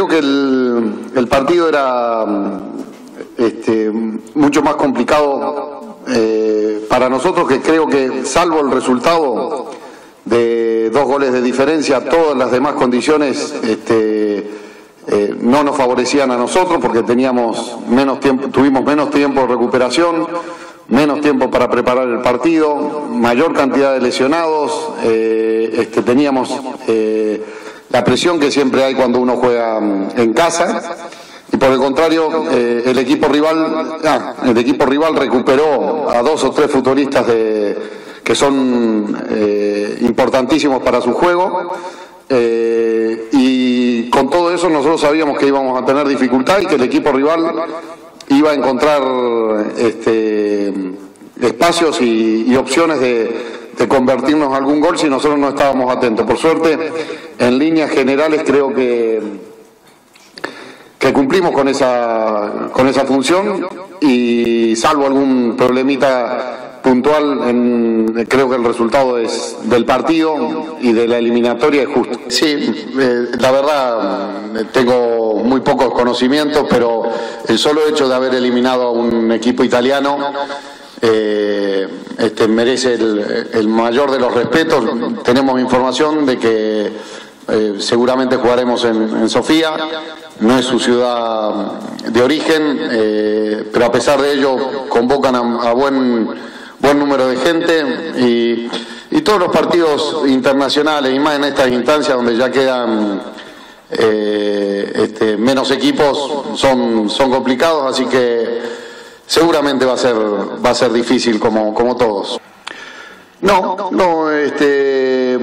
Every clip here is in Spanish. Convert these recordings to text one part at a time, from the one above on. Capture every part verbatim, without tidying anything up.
creo que el, el partido era este, mucho más complicado eh, para nosotros, que creo que salvo el resultado de dos goles de diferencia, todas las demás condiciones este, eh, no nos favorecían a nosotros, porque teníamos menos tiempo, tuvimos menos tiempo de recuperación, menos tiempo para preparar el partido, mayor cantidad de lesionados, eh, este, teníamos eh, la presión que siempre hay cuando uno juega en casa, y por el contrario eh, el equipo rival ah, el equipo rival recuperó a dos o tres futbolistas de, que son eh, importantísimos para su juego, eh, y con todo eso nosotros sabíamos que íbamos a tener dificultad y que el equipo rival iba a encontrar este, espacios y, y opciones de, de convertirnos en algún gol si nosotros no estábamos atentos. Por suerte, en líneas generales creo que, que cumplimos con esa, con esa función, y salvo algún problemita puntual, en, creo que el resultado es del partido y de la eliminatoria es justo. Sí, eh, la verdad tengo muy pocos conocimientos, pero el solo hecho de haber eliminado a un equipo italiano eh, este, merece el, el mayor de los respetos. Tenemos información de que eh, seguramente jugaremos en, en Sofía, no es su ciudad de origen, eh, pero a pesar de ello convocan a, a buen buen número de gente, y, y todos los partidos internacionales, y más en estas instancias donde ya quedan eh, este, menos equipos, son, son complicados, así que seguramente va a ser, va a ser difícil como, como todos. No, no, este...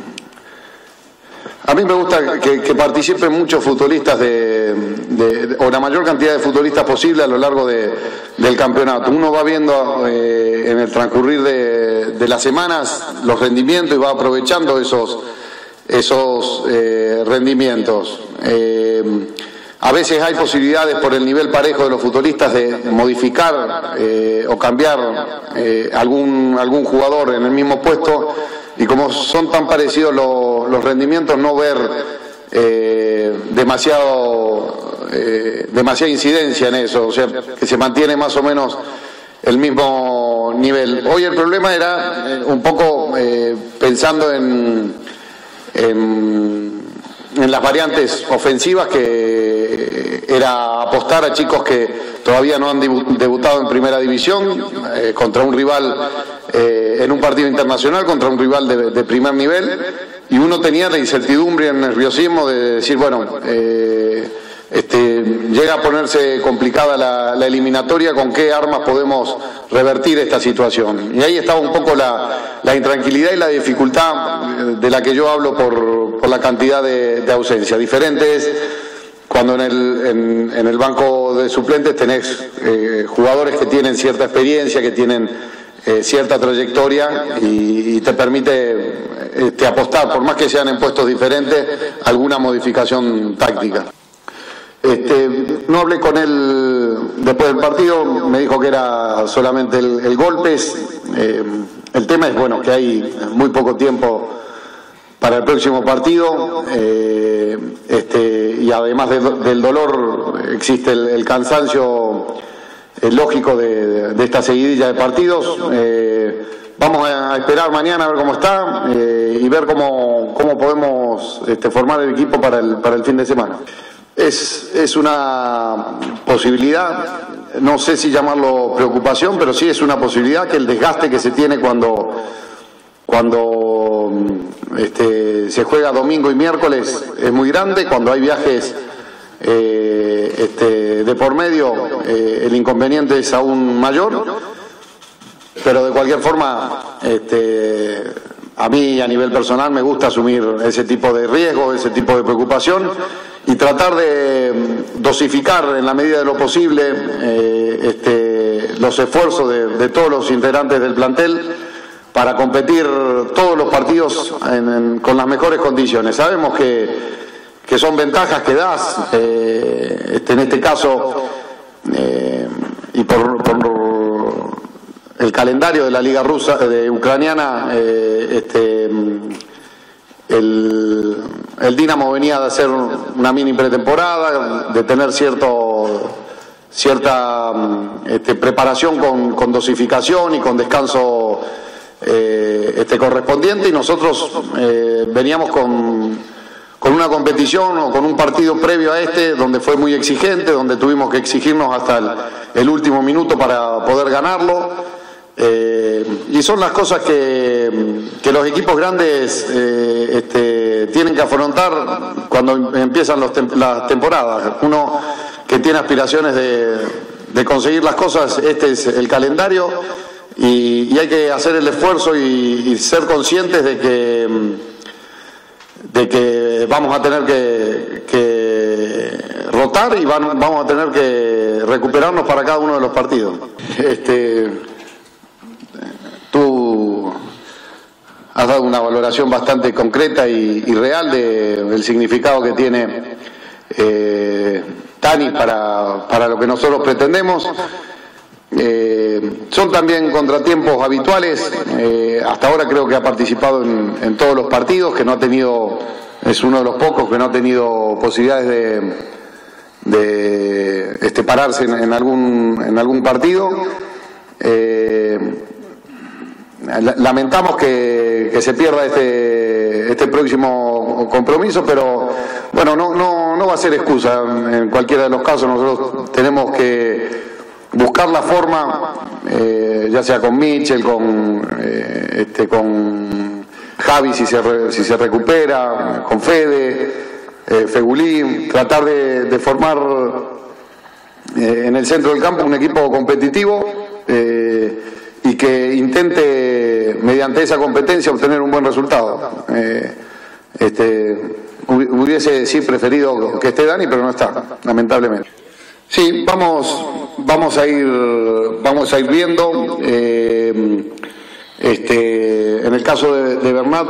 A mí me gusta que, que participen muchos futbolistas, de, de, de, o la mayor cantidad de futbolistas posible a lo largo de, del campeonato. Uno va viendo eh, en el transcurrir de, de las semanas los rendimientos y va aprovechando esos, esos eh, rendimientos. Eh, a veces hay posibilidades por el nivel parejo de los futbolistas de modificar eh, o cambiar eh, algún, algún jugador en el mismo puesto, y como son tan parecidos los, los rendimientos, no ver eh, demasiado, eh, demasiada incidencia en eso, o sea, que se mantiene más o menos el mismo nivel. Hoy el problema era eh, un poco eh, pensando en, en, en las variantes ofensivas, que era apostar a chicos que todavía no han debutado en primera división, eh, contra un rival eh, en un partido internacional, contra un rival de, de primer nivel, y uno tenía la incertidumbre y el nerviosismo de decir, bueno, eh, este, llega a ponerse complicada la, la eliminatoria, ¿con qué armas podemos revertir esta situación? Y ahí estaba un poco la, la intranquilidad y la dificultad de la que yo hablo por, por la cantidad de, de ausencia. Diferente es cuando en el, en, en el banco de suplentes tenés eh, jugadores que tienen cierta experiencia, que tienen eh, cierta trayectoria, y, y te permite este, apostar, por más que sean en puestos diferentes, alguna modificación táctica. Este, no hablé con él después del partido, me dijo que era solamente el, el golpes. Eh, el tema es, bueno, que hay muy poco tiempo para el próximo partido, eh, este, y además de, del dolor existe el, el cansancio eh, lógico de, de, de esta seguidilla de partidos. Eh, vamos a esperar mañana a ver cómo está eh, y ver cómo, cómo podemos este, formar el equipo para el, para el fin de semana. Es, es una posibilidad, no sé si llamarlo preocupación, pero sí es una posibilidad, que el desgaste que se tiene cuando, cuando este, se juega domingo y miércoles es muy grande. Cuando hay viajes eh, este, de por medio, eh, el inconveniente es aún mayor, pero de cualquier forma, este, a mí a nivel personal me gusta asumir ese tipo de riesgo, ese tipo de preocupación, y tratar de dosificar en la medida de lo posible eh, este, los esfuerzos de, de todos los integrantes del plantel para competir todos los partidos en, en, con las mejores condiciones. Sabemos que, que son ventajas que das, eh, este, en este caso, eh, y por, por el calendario de la Liga Rusa, de ucraniana, eh, este, el, el Dinamo venía de hacer una mini pretemporada, de tener cierto, cierta este, preparación con, con dosificación y con descanso eh, este, correspondiente, y nosotros eh, veníamos con, con una competición o con un partido previo a este donde fue muy exigente, donde tuvimos que exigirnos hasta el, el último minuto para poder ganarlo. Eh, y son las cosas que, que los equipos grandes eh, este, tienen que afrontar cuando empiezan los tem las temporadas. Uno que tiene aspiraciones de, de conseguir las cosas, este es el calendario, y, y hay que hacer el esfuerzo y, y ser conscientes de que, de que vamos a tener que, que rotar y van, vamos a tener que recuperarnos para cada uno de los partidos. Este, Tú has dado una valoración bastante concreta y, y real de, del significado que tiene eh, Tanis para, para lo que nosotros pretendemos. Eh, son también contratiempos habituales. Eh, hasta ahora creo que ha participado en, en todos los partidos, que no ha tenido, es uno de los pocos que no ha tenido posibilidades de, de este, pararse en, en, algún, en algún partido. Eh, Lamentamos que, que se pierda este, este próximo compromiso, pero bueno, no, no, no va a ser excusa. En cualquiera de los casos nosotros tenemos que buscar la forma, eh, ya sea con Michel, con, eh, este, con Javi si se, re, si se recupera, con Fede, eh, Fegulín, tratar de, de formar eh, en el centro del campo un equipo competitivo, eh, y que intente mediante esa competencia obtener un buen resultado. Eh, este, hubiese sí preferido que esté Dani, pero no está, lamentablemente. Sí, vamos, vamos a ir, vamos a ir viendo. Eh, este, en el caso de, de Bernat,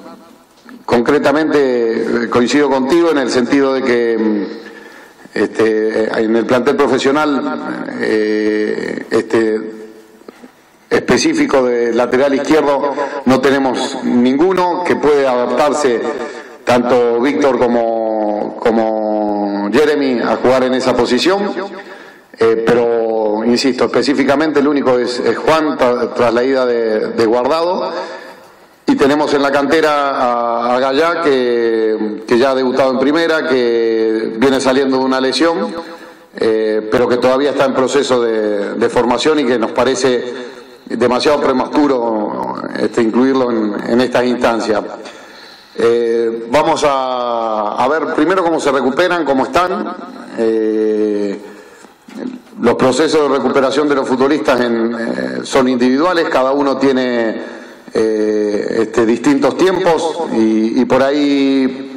concretamente coincido contigo en el sentido de que este, en el plantel profesional eh, este específico de lateral izquierdo no tenemos ninguno, que puede adaptarse tanto Víctor como, como Jeremy a jugar en esa posición, eh, pero insisto, específicamente el único es, es Juan tra, tras la ida de, de Guardado, y tenemos en la cantera a, a Gallá que, que ya ha debutado en primera, que viene saliendo de una lesión, eh, pero que todavía está en proceso de, de formación y que nos parece demasiado prematuro este, incluirlo en, en estas instancias. Eh, vamos a, a ver primero cómo se recuperan, cómo están. Eh, los procesos de recuperación de los futbolistas en, eh, son individuales, cada uno tiene eh, este, distintos tiempos y, y por ahí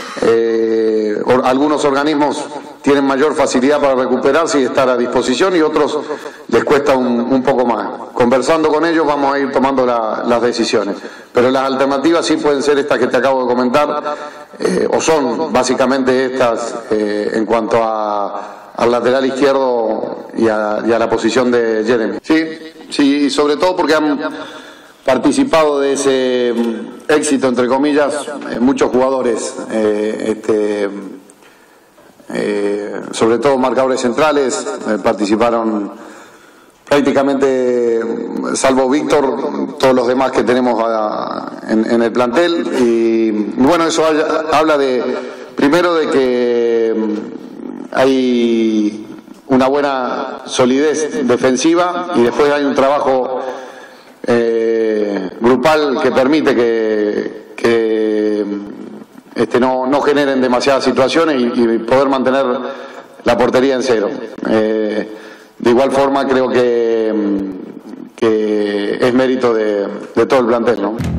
eh, or, algunos organismos tienen mayor facilidad para recuperarse y estar a disposición, y otros les cuesta un, un poco más. Conversando con ellos vamos a ir tomando la, las decisiones. Pero las alternativas sí pueden ser estas que te acabo de comentar, eh, o son básicamente estas eh, en cuanto a, al lateral izquierdo y a, y a la posición de Jeremy. Sí, sí, y sobre todo porque han participado de ese éxito, entre comillas, eh, muchos jugadores, eh, este, Eh, sobre todo marcadores centrales, eh, participaron prácticamente, salvo Víctor, todos los demás que tenemos a, en, en el plantel, y bueno, eso haya, habla de, primero de que hay una buena solidez defensiva y después hay un trabajo eh, grupal que permite que, que Este, no, no generen demasiadas situaciones y, y poder mantener la portería en cero. Eh, de igual forma creo que, que es mérito de, de todo el plantel, ¿no?